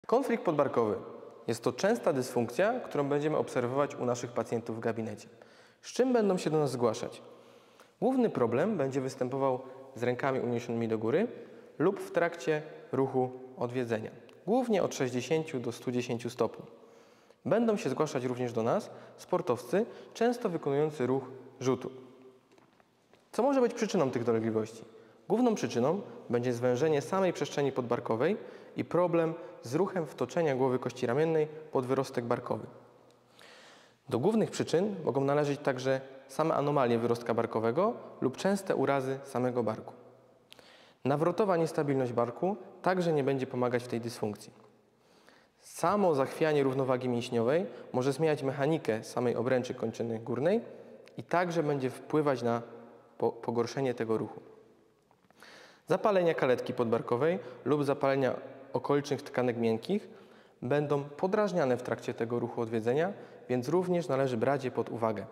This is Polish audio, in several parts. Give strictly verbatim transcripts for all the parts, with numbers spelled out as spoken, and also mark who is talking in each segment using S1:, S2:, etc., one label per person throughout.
S1: Konflikt podbarkowy jest to częsta dysfunkcja, którą będziemy obserwować u naszych pacjentów w gabinecie. Z czym będą się do nas zgłaszać? Główny problem będzie występował z rękami uniesionymi do góry lub w trakcie ruchu odwiedzenia, głównie od sześćdziesięciu do stu dziesięciu stopni. Będą się zgłaszać również do nas sportowcy, często wykonujący ruch rzutu. Co może być przyczyną tych dolegliwości? Główną przyczyną będzie zwężenie samej przestrzeni podbarkowej i problem z ruchem wtoczenia głowy kości ramiennej pod wyrostek barkowy. Do głównych przyczyn mogą należeć także same anomalie wyrostka barkowego lub częste urazy samego barku. Nawrotowa niestabilność barku także nie będzie pomagać w tej dysfunkcji. Samo zachwianie równowagi mięśniowej może zmieniać mechanikę samej obręczy kończyny górnej i także będzie wpływać na pogorszenie tego ruchu. Zapalenia kaletki podbarkowej lub zapalenia okolicznych tkanek miękkich będą podrażniane w trakcie tego ruchu odwiedzenia, więc również należy brać je pod uwagę.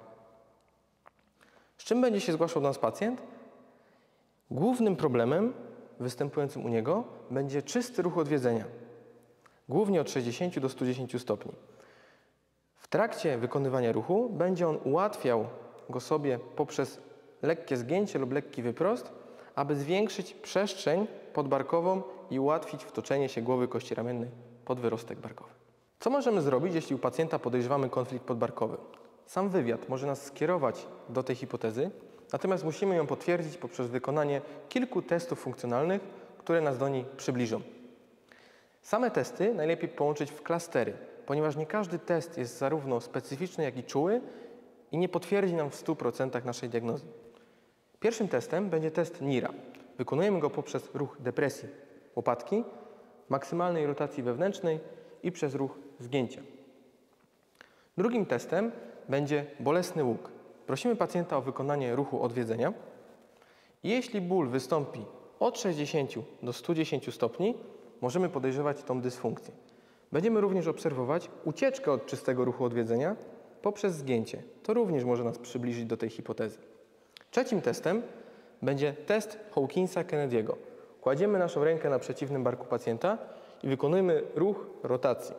S1: Z czym będzie się zgłaszał do nas pacjent? Głównym problemem występującym u niego będzie czysty ruch odwiedzenia, głównie od sześćdziesięciu do stu dziesięciu stopni. W trakcie wykonywania ruchu będzie on ułatwiał go sobie poprzez lekkie zgięcie lub lekki wyprost, aby zwiększyć przestrzeń podbarkową i ułatwić wtoczenie się głowy kości ramiennej pod wyrostek barkowy. Co możemy zrobić, jeśli u pacjenta podejrzewamy konflikt podbarkowy? Sam wywiad może nas skierować do tej hipotezy, natomiast musimy ją potwierdzić poprzez wykonanie kilku testów funkcjonalnych, które nas do niej przybliżą. Same testy najlepiej połączyć w klastery, ponieważ nie każdy test jest zarówno specyficzny, jak i czuły i nie potwierdzi nam w stu procentach naszej diagnozy. Pierwszym testem będzie test N I R A. Wykonujemy go poprzez ruch depresji łopatki, maksymalnej rotacji wewnętrznej i przez ruch zgięcia. Drugim testem będzie bolesny łuk. Prosimy pacjenta o wykonanie ruchu odwiedzenia i jeśli ból wystąpi od sześćdziesięciu do stu dziesięciu stopni, możemy podejrzewać tą dysfunkcję. Będziemy również obserwować ucieczkę od czystego ruchu odwiedzenia poprzez zgięcie. To również może nas przybliżyć do tej hipotezy. Trzecim testem będzie test Hawkinsa-Kennedy'ego. Kładziemy naszą rękę na przeciwnym barku pacjenta i wykonujemy ruch rotacji.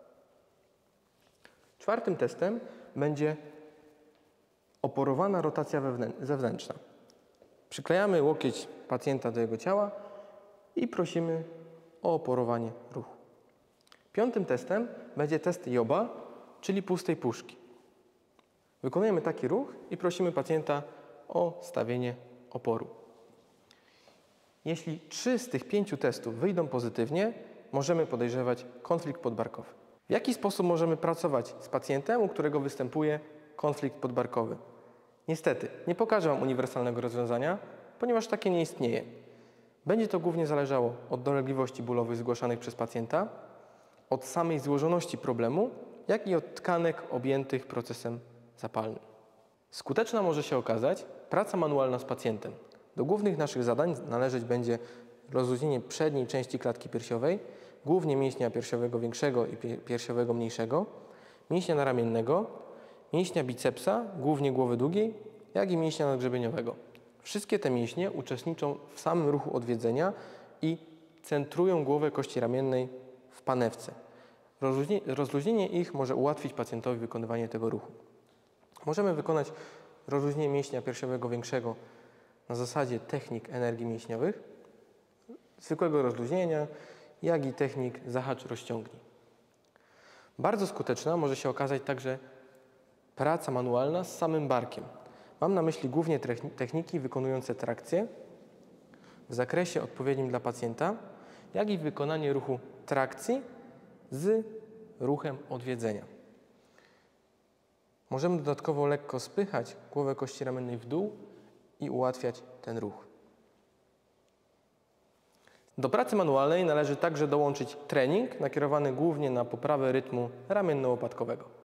S1: Czwartym testem będzie oporowana rotacja zewnętrzna. Przyklejamy łokieć pacjenta do jego ciała i prosimy o oporowanie ruchu. Piątym testem będzie test Joba, czyli pustej puszki. Wykonujemy taki ruch i prosimy pacjenta o stawienie oporu. Jeśli trzy z tych pięciu testów wyjdą pozytywnie, możemy podejrzewać konflikt podbarkowy. W jaki sposób możemy pracować z pacjentem, u którego występuje konflikt podbarkowy? Niestety, nie pokażę Wam uniwersalnego rozwiązania, ponieważ takie nie istnieje. Będzie to głównie zależało od dolegliwości bólowych zgłaszanych przez pacjenta, od samej złożoności problemu, jak i od tkanek objętych procesem zapalnym. Skuteczna może się okazać praca manualna z pacjentem. Do głównych naszych zadań należeć będzie rozluźnienie przedniej części klatki piersiowej, głównie mięśnia piersiowego większego i piersiowego mniejszego, mięśnia naramiennego, mięśnia bicepsa, głównie głowy długiej, jak i mięśnia nadgrzebieniowego. Wszystkie te mięśnie uczestniczą w samym ruchu odwiedzenia i centrują głowę kości ramiennej w panewce. Rozluźnienie, rozluźnienie ich może ułatwić pacjentowi wykonywanie tego ruchu. Możemy wykonać rozluźnienie mięśnia piersiowego większego na zasadzie technik energii mięśniowych, zwykłego rozluźnienia, jak i technik zahacz-rozciągnij. Bardzo skuteczna może się okazać także praca manualna z samym barkiem. Mam na myśli głównie techniki wykonujące trakcję w zakresie odpowiednim dla pacjenta, jak i wykonanie ruchu trakcji z ruchem odwiedzenia. Możemy dodatkowo lekko spychać głowę kości ramiennej w dół i ułatwiać ten ruch. Do pracy manualnej należy także dołączyć trening nakierowany głównie na poprawę rytmu ramienno-łopatkowego.